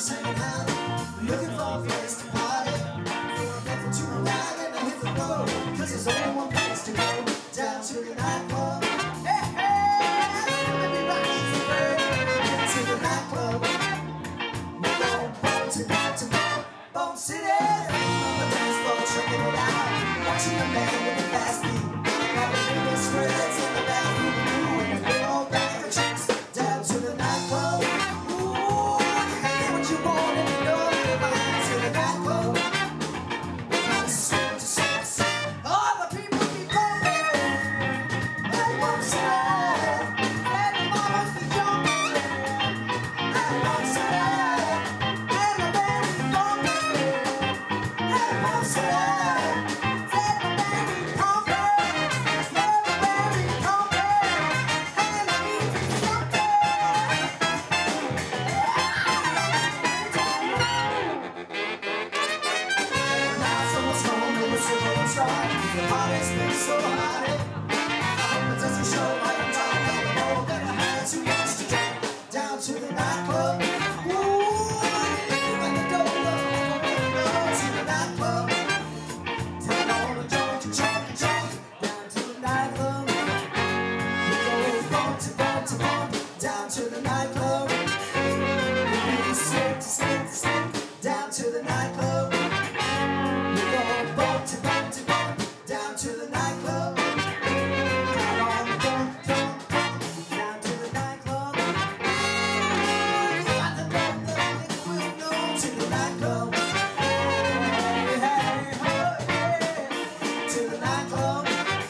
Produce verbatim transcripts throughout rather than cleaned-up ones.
just hanging out, looking for a place to party. Nothing to ride and I hit the road, cause there's only one place to go, down to the nightclub. Hey, hey, let me rock you free. To the nightclub. We go bump to bump to bump, bump city. On the dance floor, checking it out, watching the man with the fast beat. Got the biggest spreads in the bathroom, and a big old bag of chicks, down to the nightclub. Ooh, get what you want and you know you're mine. To the nightclub. We got sing to sing to sing. All the people keep bumping. Hey, bump city. Hey, the mamas be jumping. Hey, bump city. Hey, the baby bumping. Hey, bump city. Hey, the baby pumping. Hey, the baby pumping. Hey, the baby jumping. Now someone's home and we're super strong. The party's been so hot. I hope it doesn't show like I'm talking on the road that I had too much to drink. Down to the nightclub. Ooh, when the door goes to the nightclub. Turn on the joint, you chunk, you chunk. Down to the nightclub. We go bump to bump to bump. Down to the nightclub. We slip to slip to slip. Down to the nightclub. We go bump to bump to bump. Down to the nightclub. Down on the bump, bump, bump. Down to the nightclub. You got the bump, the bump, we'll go to the nightclub. Hey, hey, hey, hey. To the nightclub.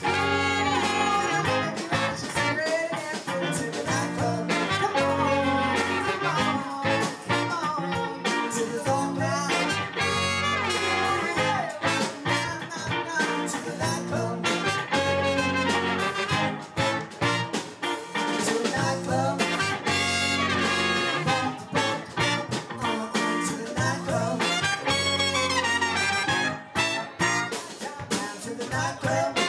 To the nightclub. Come on, come on, come on. To the zone now. To the nightclub. To the nightclub. To the nightclub. Down to the nightclub.